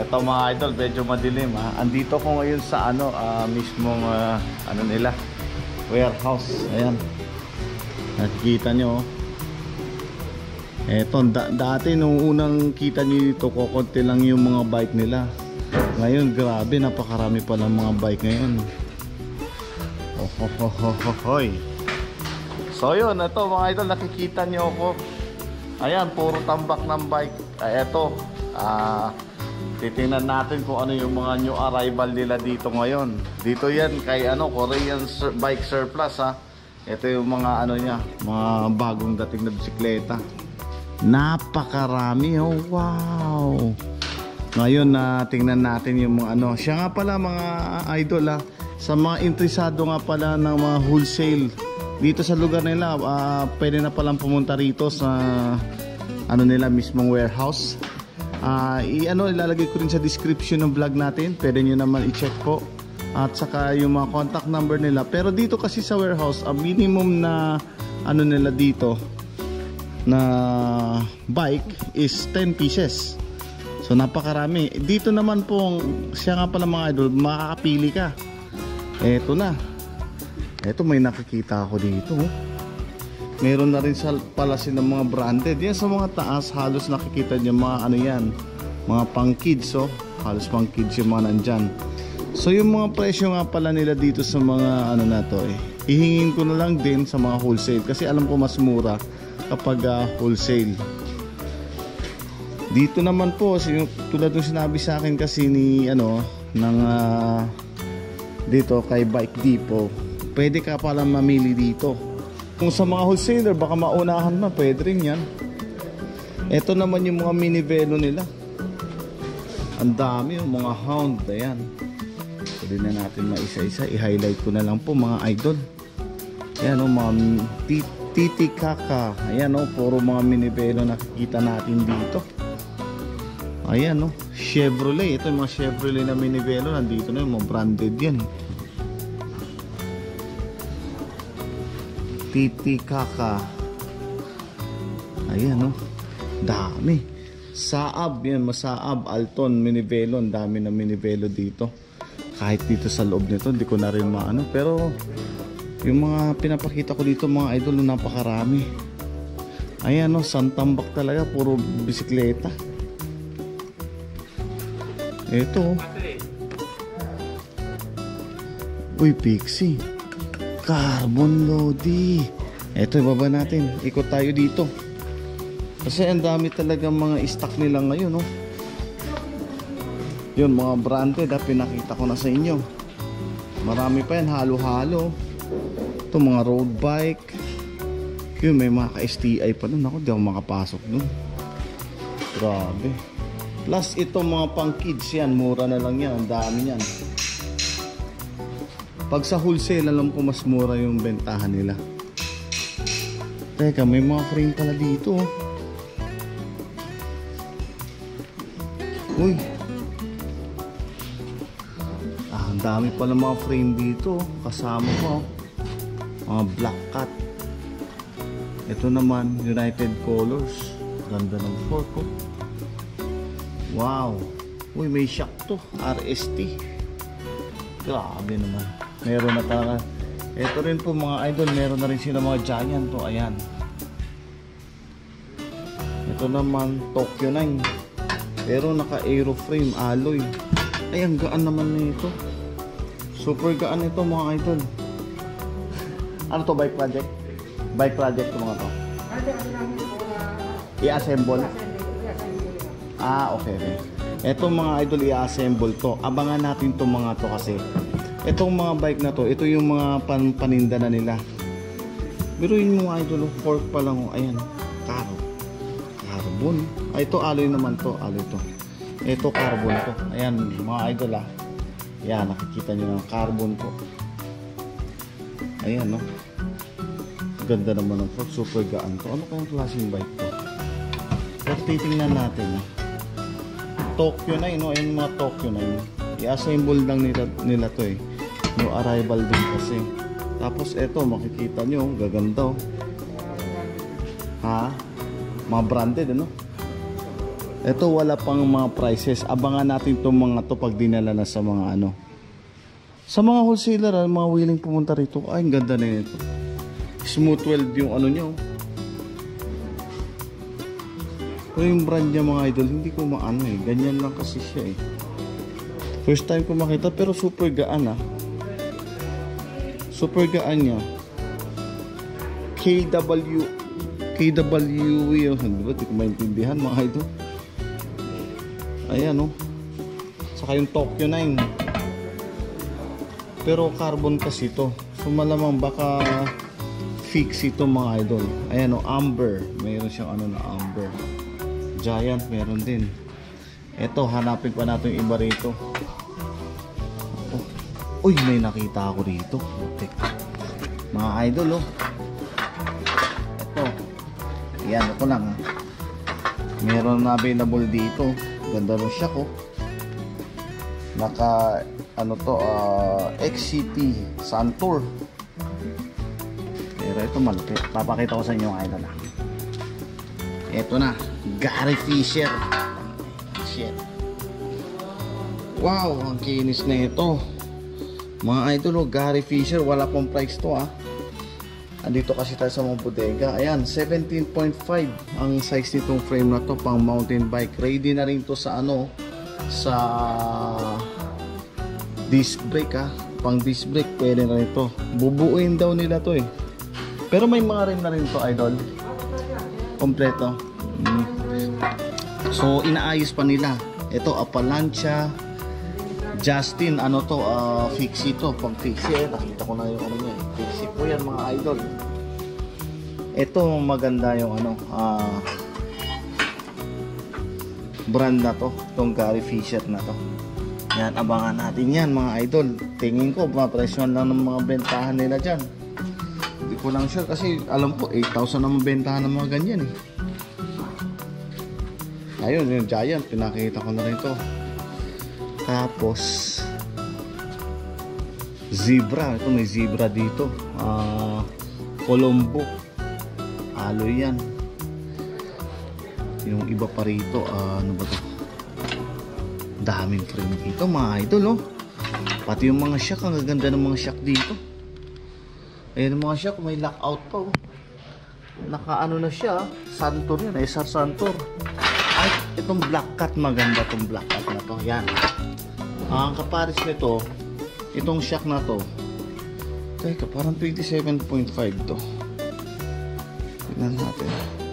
Ito mga idol, medyo madilim ha. Andito ko ngayon sa mismong nila, warehouse. Ayan. Nakikita nyo. Eto, dati nung unang kita nyo dito, kukunti lang yung mga bike nila. Ngayon, grabe, napakarami pa ng mga bike ngayon. Hoy. So yun, ito mga idol, nakikita nyo ako. Ayan, puro tambak ng bike. Eto, titingnan natin kung ano yung mga new arrival nila dito ngayon. Dito yan kay Korean bike surplus ha. Ito yung mga niya, mga bagong dating na bisikleta. Napakarami, oh wow. Ngayon tingnan natin yung mga siya nga pala mga idol ha. Sa mga interesado nga pala ng mga wholesale dito sa lugar nila, pwede na palang pumunta rito sa nila mismong warehouse. Ilalagay ko rin sa description ng vlog natin. Pwede nyo naman i-check po. At saka yung mga contact number nila. Pero dito kasi sa warehouse, ang minimum na nila dito na bike is 10 pieces. So napakarami. Dito naman po, siya nga pala mga idol, makakapili ka. Eto na. Eto, may nakikita ako dito. Meron na rin pala ng mga branded. Yan sa mga taas, halos nakikita niyo mga yan, mga pang kids. Halos pang kids yung mga nandyan. So yung mga presyo nga pala nila dito sa mga na to ihingin ko na lang din sa mga wholesale. Kasi alam ko mas mura kapag wholesale. Dito naman po, tulad ng sinabi sa akin kasi ni dito kay Bike Depot, pwede ka pala mamili dito. Kung sa mga wholesaler, baka maunahan na, pwede rin yan. Ito naman yung mga mini velo nila. Ang dami yung mga hound. Ayan. Pwede na natin maisa-isa. I-highlight ko na lang po mga idol. Ayan mga titikaka. Ayan puro mga mini velo nakikita natin dito. Ayan Chevrolet. Ito yung mga Chevrolet na mini velo. Nandito na yung mga branded yan. Titikaka. Ayan dami. Saab yan, Masaab, Alton, minivelo. Ang dami na minivelo dito. Kahit dito sa loob nito, hindi ko na rin pero yung mga pinapakita ko dito mga idol, napakarami. Ayan santambak talaga, puro bisikleta. Ito uy, Pixie Carbon Lodi. Eto, ibaba natin. Ikot tayo dito. Kasi ang dami talaga mga stock nila ngayon Yun, mga branded pinakita ko na sa inyo. Marami pa yan, halo-halo. Ito, mga road bike. Yun, may mga ka-STI pa dun. Ako, di ako makapasok dun. Grabe. Plus, ito mga pang kids yan. Mura na lang yan. Ang dami yan. Pag sa wholesale, alam ko mas mura yung bentahan nila. Teka, may mga frame pala dito Uy, ang dami pala mga frame dito. Kasama ko mga black cat. Ito naman United Colors. Ganda ng fork Wow. Uy, may shock to, RST. Grabe naman. Meron na talaga. Ito rin po mga idol, meron na rin sila mga giant Ayan. Ito naman Tokyo 9. Pero naka aeroframe alloy. Ay, ang gaan naman nito. Super gaan ito mga idol. Ano to, bike project? Bike project to mga to. I-assemble. Okay. Etong mga idol, i-assemble to. Abangan natin to mga to kasi itong mga bike na to, ito yung mga paninda na nila. Pero yung mga idol, fork pa lang ayan, carbon. Ito alloy naman to, alloy to. Ito carbon to. Ayan mga idol Ayan, nakikita nyo ng carbon to. Ayan ganda naman ng fork, super gaan to. Ano kayang klaseng bike to? Pero titingnan natin Tokyo 9 Ayan mga Tokyo 9. I-assemble lang nila to New arrival din kasi. Tapos eto, makikita nyo, gaganda mga branded Ito wala pang mga prices. Abangan natin itong mga to pag dinala na sa mga ano. Sa mga wholesaler, mga willing pumunta rito. Ay, ang ganda na ito. Smooth weld yung ano nyo. Pero yung brand niya mga idol, hindi ko maano eh. Ganyan lang kasi siya eh. First time ko makita pero super gaan ah. Super gaan niya. KW yun. Di ba? Di ko maintindihan mga idol. Ayan o. Saka yung Tokyo 9. Pero carbon kasi ito. So malamang baka fix ito mga idol. Ayan o. Amber. Mayroon siyang ano na amber. Giant meron din. Ito hanapin pa natin yung iba rito. Uy, may nakita ako rito. Okay. Mga idol oh. Ito. Yan, ito lang ha. Meron na available dito. Ganda rin siya ko. Naka ano to, XCP Santor. Pero ito malaki. Papakita ko sa inyo mga idol ha. Ito na, Gary Fisher. Shit. Wow, ang kinis na ito. Mga idol, Gary Fisher, wala pong price to ah. Andito kasi tayo sa mga bodega. Ayan, 17.5 ang size nitong frame na to pang mountain bike. Ready na rin to sa ano, sa disc brake ah. Pang disc brake pwede na rin to. Bubuuin daw nila to eh. Pero may mga rin na rin to idol. Kompleto. So inaayos pa nila. Ito Appalachia Justin, ano to, fixie to, pang fixie nakita ko na yung ano niya, fixie po yan mga idol. Ito maganda yung ano, brand na to, itong Gary Fisher na to. Yan, abangan natin yan mga idol. Tingin ko, mapresyon lang ng mga bentahan nila dyan. Hindi ko lang sure kasi alam ko 8,000 na mabentahan ng mga ganyan eh. Ayun, yung Giant, pinakita ko na rin to. Tapos zebra, ito may zebra dito. Colombo alloy yan. Yung iba pa rito, ano ba to? Daming frame dito mga idol oh. Pati yung mga shock, ang gaganda ng mga shock dito. Ayan yung mga shock, may lockout pa oh. Naka ano na siya, Santor yan, SR Santor. Ay, itong black cat, maganda itong black cat na to. Yan. Ang kaparis nito, itong shock na to, teka, parang 27.5 to. Tignan natin.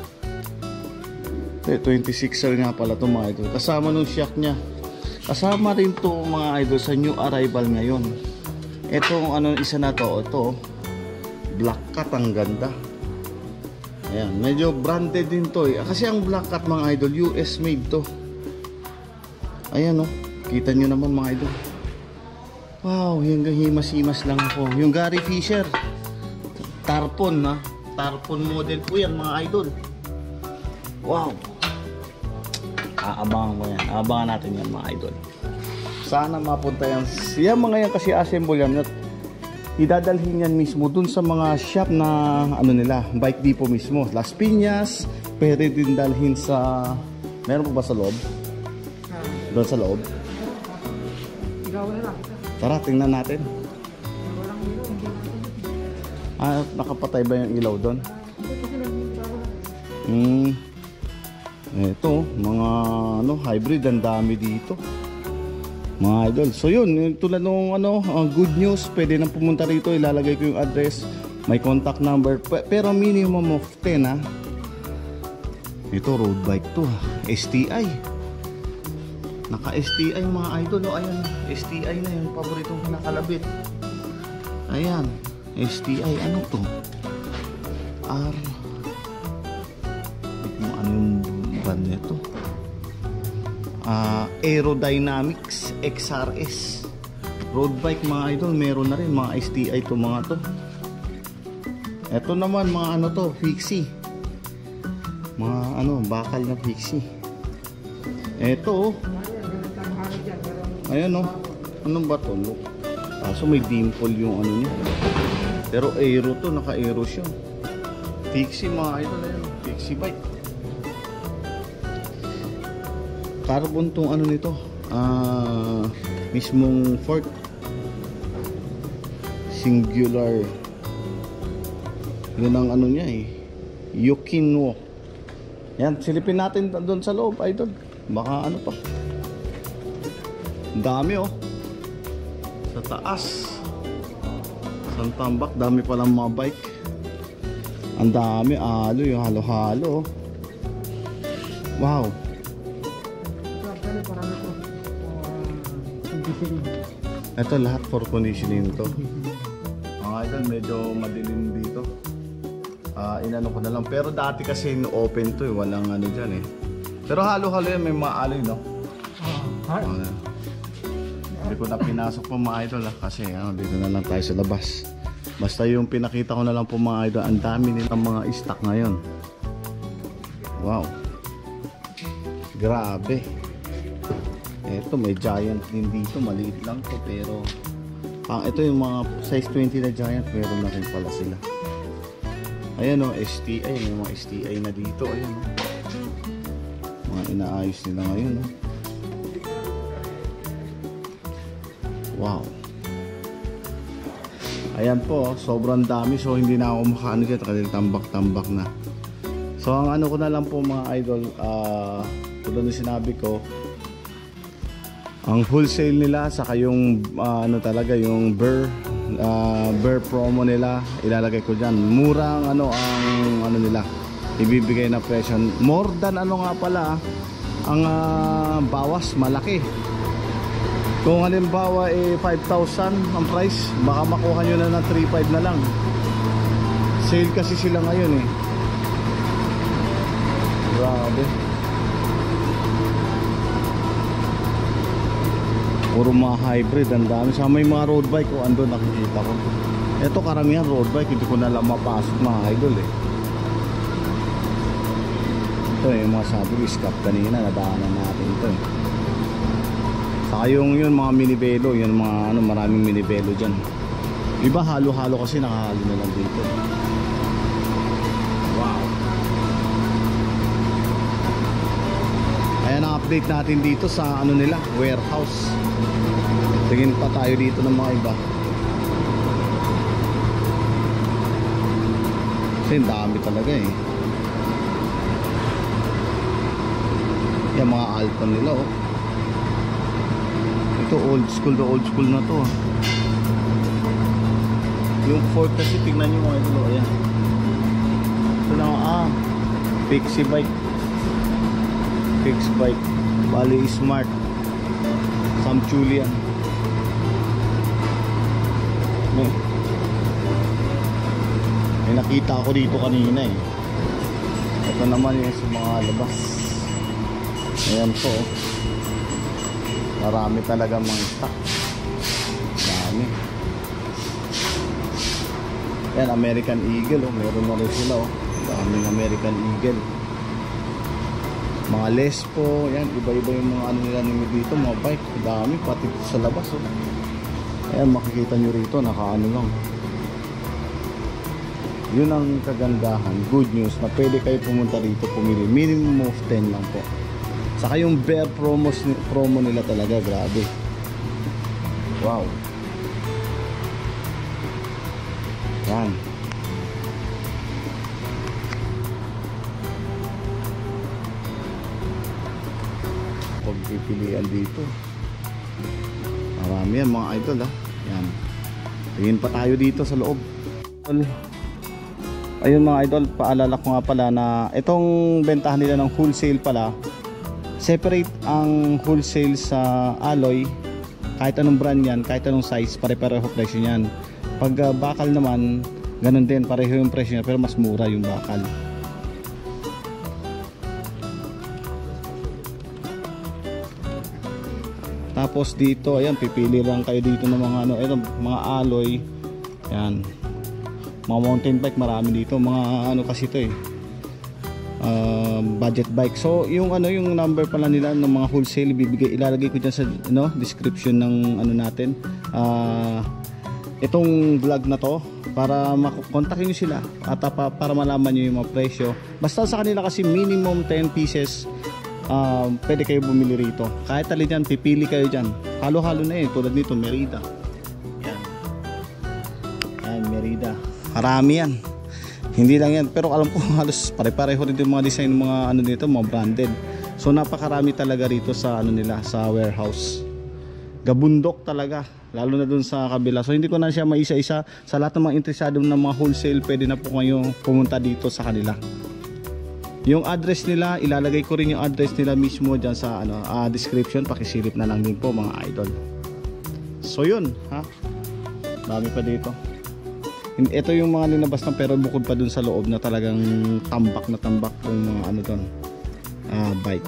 26er nga pala to mga idol. Kasama nung shock nya. Kasama rin to mga idol sa new arrival ngayon. Itong ano, isa na to, ito black cat, ang ganda. Ayan, medyo branded din to eh. Kasi ang black cat mga idol, US made to. Ayan oh. Kita nyo naman mga idol. Wow, yung himas-himas lang ako. Yung Gary Fisher Tarpon ha. Tarpon model po yan mga idol. Wow. Aabangan ko yan. Aabangan natin yan mga idol. Sana mapunta yan. Yan mga yan kasi assemble yan. Idadalhin yan mismo dun sa mga shop na ano nila, bike depot mismo. Las Piñas. Pwede din dalhin sa, meron pa ba sa loob? Doon sa loob. Tara, tingnan natin. Nakapatay ba yung ilaw doon? Ito, mga ano, hybrid, ang dami dito. Mga idol. So yun, tulad ng ano, good news, pwede nang pumunta rito, ilalagay ko yung address, may contact number, pero minimum of 10 ha. Ito, road bike to ha. STI. Naka STI mga idol, oh, ayan, STI na yung paboritong nakalabit. Ayan, STI, ano to? Ano yung brand nito? Aerodynamics XRS. Road bike mga idol, meron na rin mga STI to mga to. Ito naman mga ano to, fixie. Mga ano, bakal na fixie. Ito oh. Ayan o. Anong ba to? So may dimple yung ano niya. Pero aero to. Naka-aero siya. Fixie mga idol. Ayan. Fixie bike. carbon tong ano nito, mismong fork, singular. Yun ang ano niya eh, Yukinwo. Yan, silipin natin doon sa loob, idol. Baka ano pa. Dami oh. Sa taas. Sa tambak, dami palang mga bike. Ang dami, aloy, halo-halo. Wow. Ito lahat for conditioning to. Mga idol, medyo madilim dito. Inano ko na lang. Pero dati kasi open to eh. Walang ano dyan eh. Pero halo-halo yan. May mga aloy no? Hindi ko na pinasok po mga idol kasi dito na lang tayo sa labas. Basta yung pinakita ko na lang po mga idol. Ang dami nilang mga stock ngayon. Wow. Grabe. Ito may giant din dito. Maliit lang to pero ito yung mga size 20 na giant. Meron na rin pala sila. Ayan o, STI. May mga STI na dito. Ayan o. Mga inaayos nila ngayon o. Wow. Ayan po, sobrang dami. So hindi na ako makaano dyan kasi tambak-tambak na. So ang ano ko na lang po mga idol, tulad ng sinabi ko, ang wholesale nila saka yung ano talaga yung bear promo nila ilalagay ko dyan. Murang ano ang ano nila ibibigay na presyo. More than ano nga pala ang bawas malaki. Kung halimbawa 5,000 ang price, baka makuha nyo na ng 3,500 na lang. Sale kasi sila ngayon eh. Grabe. Puro mga hybrid, ang dami. Sa may mga road bike o andun nakikita ko. Ito karamihan road bike, hindi ko na lang mapasok mga idol eh. Ito yung mga sabi ko, scap kanina, nadaanan natin ito eh. Saka yung yun mga minibelo, yun mga ano, maraming minibelo dyan. Iba halo-halo kasi nakahalo na lang dito. Wow. Ayan ang update natin dito sa ano nila, warehouse. Tingin pa tayo dito ng mga iba. Kasi dami talaga eh. Yung mga Alton nila oh. Ito old school na to ah. Yung Ford kasi tingnan nyo mga ito. Ayan. Ito lang Pixie bike. Fixed bike. Bali smart. Samchulian. May nakita ako dito kanina eh. Ito naman yung sa mga labas. Ayan po. Marami talaga mga stock. Dami. Yan, American Eagle oh. Meron na rin sila oh. Daming American Eagle. Mga Lespo. Yan, iba-iba yung mga ano nila dito. Mga bike. Dami, pati sa labas oh. Ayan, makikita nyo rito. Nakaano lang. Yun ang kagandahan. Good news na pwede kayo pumunta rito pumili. Minimum of 10 lang po. Saka yung bear promo nila talaga, grabe. Wow. Yan. Pagpipilian dito. Marami yan mga idol ha. Yan. Tingin pa tayo dito sa loob. Ayun mga idol, paalala ko nga pala na itong bentahan nila ng wholesale pala. Separate ang wholesale sa alloy. Kahit anong brand yan, kahit anong size, pare-pareho presyo yan. Pag bakal naman, ganun din, pareho yung presyo niya, pero mas mura yung bakal. Tapos dito, ayan, pipili lang kayo dito ng mga ano, ito, mga alloy. Yan. Mga mountain bike, marami dito. Mga ano kasi ito eh. Budget bike. So yung ano, yung number pala nila ng mga wholesale ilalagay ko dyan sa description ng ano natin, itong vlog na to, para makontakin nyo sila at para malaman nyo yung mga presyo. Basta sa kanila kasi minimum 10 pieces pwede kayo bumili rito. Kahit alin dyan, pipili kayo dyan. Halo-halo na tulad nito, Merida. Yan. Yan, Merida. Marami yan. Hindi lang yan, pero alam ko halos pare-pareho rin yung mga design, mga ano dito, mga branded. So napakarami talaga rito sa ano nila, sa warehouse. Gabundok talaga, lalo na dun sa kabila. So hindi ko na siya maisa-isa. Sa lahat ng mga interesado ng mga wholesale, pwede na po kayo pumunta dito sa kanila. Yung address nila, ilalagay ko rin yung address nila mismo dyan sa ano, description. Pakisilip na lang din po mga idol. So yun, ha? Dami pa dito. Ito yung mga linabas na, pero bukod pa dun sa loob na talagang tambak na tambak yung mga ano dun, bike.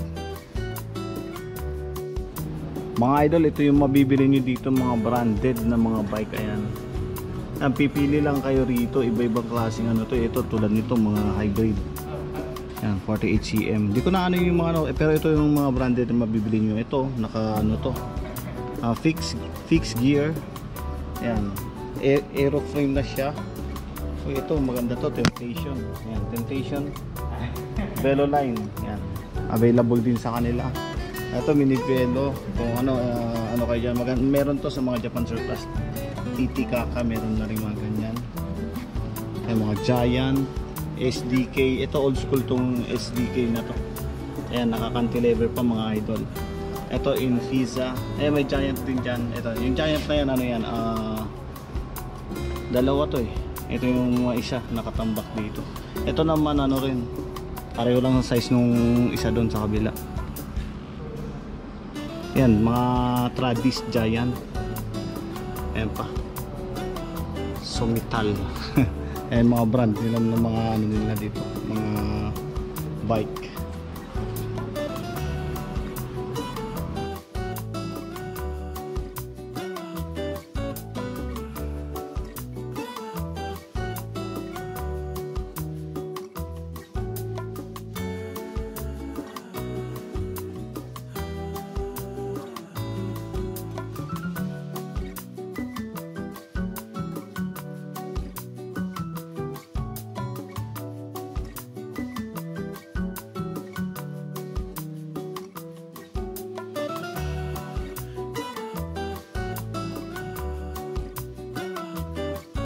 Mga idol, ito yung mabibili nyo dito, mga branded na mga bike. Ayan. Ang pipili lang kayo rito, iba-ibang klaseng ano to. Ito tulad nito, mga hybrid. Ayan, 48cm. Di ko na ano yung mga ano, pero ito yung mga branded na mabibili nyo. Ito, naka ano to, fixed gear. Ayan, aeroframe na siya. So ito, maganda to, Temptation. Ayan, Temptation Velo line. Ayan, available din sa kanila. Ito, mini Velo. Kung ano, ano kayo dyan, meron to sa mga Japan surplus. Titikaka, meron na rin mga ganyan. Ayan, mga Giant, SDK. Ito, old school tong SDK na to. Ayan, naka-cantilever pa mga idol. Ito, Infiza. Ayan, may Giant din dyan. Ito, yung Giant na yan, ano yan, dalawa to eh. Ito yung mga isa nakatambak dito. Ito naman ano rin, pareho lang ang size nung isa doon sa kabila. Yan, mga Tradis Giant. Ayan pa, Sumital. Ayan, mga brand nila ng mga ano nila dito, mga bike.